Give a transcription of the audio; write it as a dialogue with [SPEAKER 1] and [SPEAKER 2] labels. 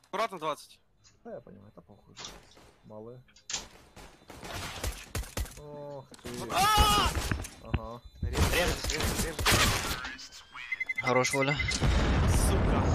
[SPEAKER 1] Аккуратно 20.
[SPEAKER 2] Да, я понимаю, это похуй. Малые. Ох ты. Ага.
[SPEAKER 3] Режет.
[SPEAKER 4] Хорош, Воля.
[SPEAKER 1] Сука.